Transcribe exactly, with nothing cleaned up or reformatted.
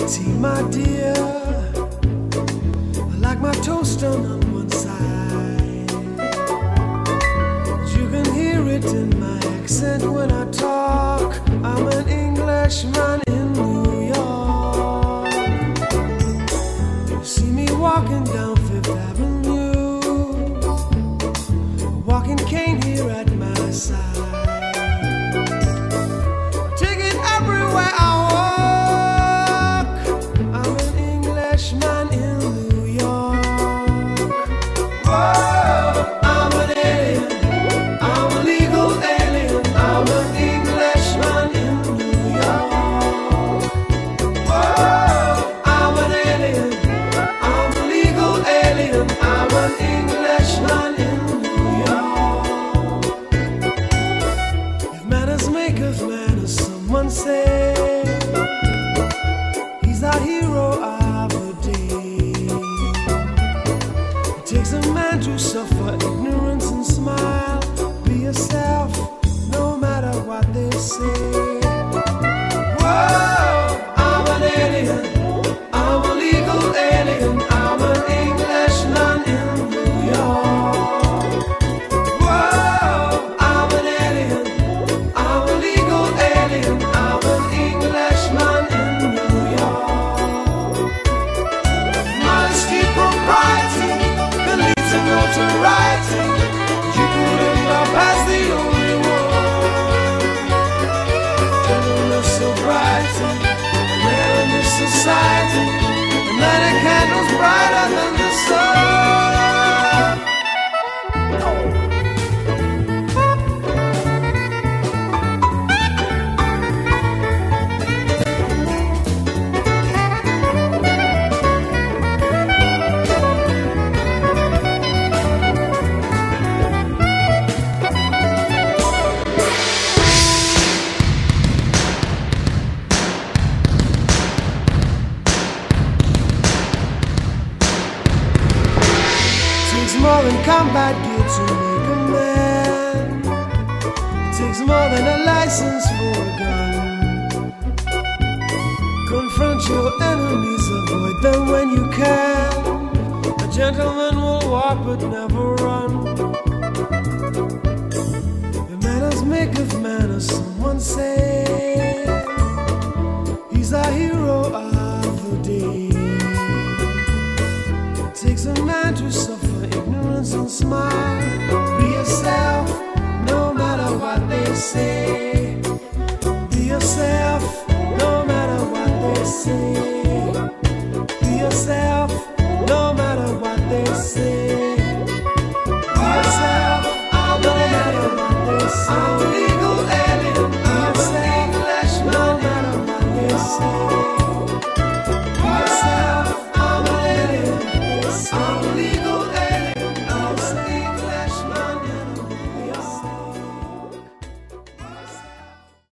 tea, my dear. I like my toast done on one side. You can hear it in my accent when I talk. I'm an Englishman in New York. You see me walking down Fifth Avenue, a walking cane here at my side. Take it everywhere I walk. I'm an Englishman in New York. Whoa, I'm an alien. I'm a legal alien. I'm an Englishman in New York. Whoa, I'm an alien. I'm a legal alien. I'm an Englishman in New York. If manners make of manners, someone say he's our hero of the day. It takes a man to suffer ignorance and smile. Be yourself, no matter what they say. Whoa, I'm an alien. I'm a legal alien. I'm an Englishman in New York. Whoa, I'm an alien. I'm a legal alien. I'm an Englishman in New York. Modesty, propriety, can lead to notoriety. You couldn't love past the only one. Gentleness, sobriety, rare in this society. And light a candle's brighter than the sun. Takes more than combat gear to make a man. It takes more than a license for a gun. Confront your enemies, avoid them when you can. A gentleman will walk but never run. The manners make of manners, someone say. He's our hero of the day. It takes a man to suffer ignorance and smile. Be yourself, no matter what they say. Be yourself, no matter what they say. Be yourself, no matter what they say. Be yourself, no matter what they say. I'm a legal alien. Be yourself, no matter what they say.